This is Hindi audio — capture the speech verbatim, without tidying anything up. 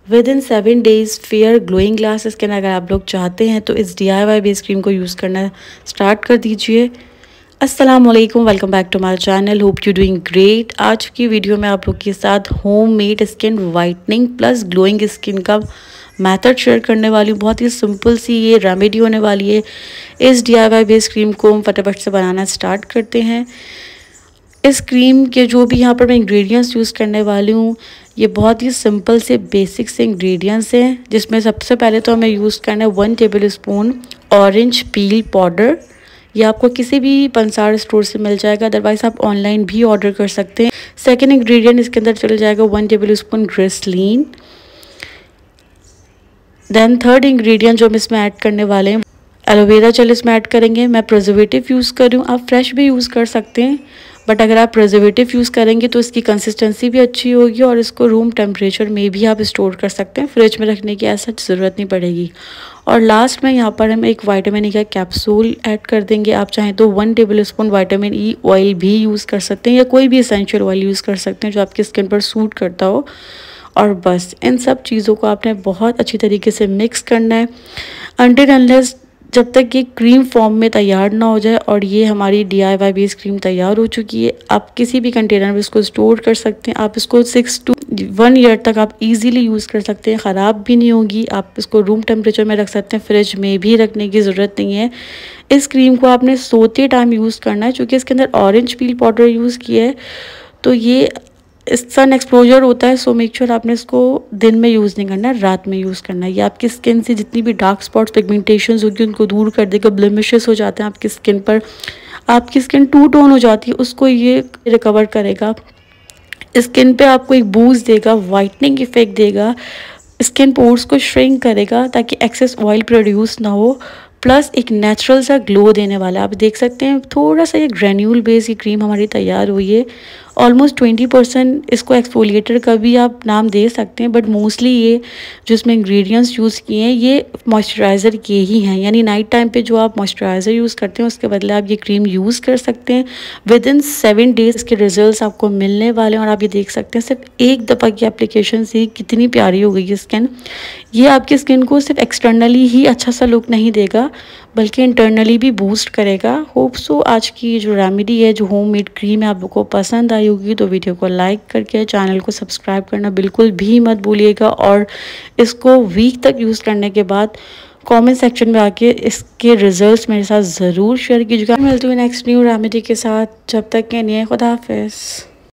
With in seven days fair glowing glass skin अगर आप लोग चाहते हैं तो इस D I Y base cream को यूज़ करना स्टार्ट कर दीजिए। अस्सलाम वालेकुम, welcome back to my channel, hope you doing great. आज की वीडियो में आप लोग के साथ home made skin whitening plus glowing skin का मेथड शेयर करने वाली हूँ। बहुत ही सिंपल सी ये रेमेडी होने वाली है। इस D I Y base cream को हम फटाफट से बनाना स्टार्ट करते हैं। इस क्रीम के जो भी यहाँ पर मैं इंग्रेडिएंट्स यूज़ करने वाली हूँ, ये बहुत ही सिंपल से बेसिक से इंग्रेडिएंट्स हैं, जिसमें सबसे पहले तो हमें यूज़ करना है one table spoon orange peel powder. ये आपको किसी भी पंसार स्टोर से मिल जाएगा, अदरवाइज़ आप ऑनलाइन भी ऑर्डर कर सकते हैं। सेकेंड इंग्रेडिएंट इसके अंदर चल जाएगा one table spoon glycerine. Then third ingredient जो हम इसमें ऐड करने वाले हैं एलोवेरा जेल इसमें ऐड करेंगे। मैं प्रिजर्वेटिव यूज़ कर रही हूँ, आप फ्रेश भी यूज़ कर सकते हैं, बट अगर आप प्रिजर्वेटिव यूज़ करेंगे तो इसकी कंसिस्टेंसी भी अच्छी होगी और इसको रूम टेम्परेचर में भी आप स्टोर कर सकते हैं, फ्रिज में रखने की ऐसा ज़रूरत नहीं पड़ेगी। और लास्ट में यहाँ पर हम एक विटामिन ई का कैप्सूल ऐड कर देंगे। आप चाहें तो one table spoon vitamin E oil भी यूज़ कर सकते हैं या कोई भी एसेंशियल ऑयल यूज़ कर सकते हैं जो आपकी स्किन पर सूट करता हो। और बस इन सब चीज़ों को आपने बहुत अच्छी तरीके से मिक्स करना है अनटिल अनलेस जब तक ये क्रीम फॉर्म में तैयार ना हो जाए। और ये हमारी D I Y base cream तैयार हो चुकी है। आप किसी भी कंटेनर में इसको स्टोर कर सकते हैं। आप इसको सिक्स टू वन ईयर तक आप इजीली यूज़ कर सकते हैं, ख़राब भी नहीं होगी। आप इसको रूम टेम्परेचर में रख सकते हैं, फ्रिज में भी रखने की ज़रूरत नहीं है। इस क्रीम को आपने सोते टाइम यूज़ करना है, क्योंकि इसके अंदर ऑरेंज पील पाउडर यूज़ किया है तो ये सन एक्सपोजर होता है। सो मेक श्योर आपने इसको दिन में यूज़ नहीं करना है, रात में यूज़ करना है। ये आपकी स्किन से जितनी भी डार्क स्पॉट्स पिगमेंटेशंस होगी उनको दूर कर देगा। ब्लेमिशेस हो जाते हैं आपकी स्किन पर, आपकी स्किन टू टोन हो जाती है, उसको ये रिकवर करेगा। स्किन पे आपको एक बूस्ट देगा, वाइटनिंग इफेक्ट देगा, स्किन पोर्स को श्रिंक करेगा ताकि एक्सेस ऑयल प्रोड्यूस ना हो, प्लस एक नेचुरल सा ग्लो देने वाला है। आप देख सकते हैं थोड़ा सा ये ग्रेन्यूल बेस की क्रीम हमारी तैयार हुई है। ऑलमोस्ट ट्वेंटी परसेंट इसको एक्सफोलिएटर का भी आप नाम दे सकते हैं, बट मोस्टली ये जो इसमें इंग्रेडिएंट्स यूज़ किए हैं ये मॉइस्चराइज़र के ही हैं। यानी नाइट टाइम पे जो आप मॉइस्चराइज़र यूज़ करते हैं उसके बदले आप ये क्रीम यूज़ कर सकते हैं। विद इन सेवन डेज इसके रिजल्ट्स आपको मिलने वाले हैं। और आप ये देख सकते हैं सिर्फ एक दफ़ा की एप्लीकेशन से कितनी प्यारी हो गई है स्किन। ये आपकी स्किन को सिर्फ एक्सटर्नली ही अच्छा सा लुक नहीं देगा, बल्कि इंटरनली भी बूस्ट करेगा। होप सो आज की जो रेमेडी है, जो होम मेड क्रीम है, आप लोगों को पसंद आई होगी। तो वीडियो को लाइक करके चैनल को सब्सक्राइब करना बिल्कुल भी मत भूलिएगा। और इसको वीक तक यूज़ करने के बाद कमेंट सेक्शन में आके इसके रिजल्ट्स मेरे साथ ज़रूर शेयर कीजिएगा। मिलती हूँ नेक्स्ट न्यू रेमेडी के साथ, जब तक के लिए खुदा हाफिज़।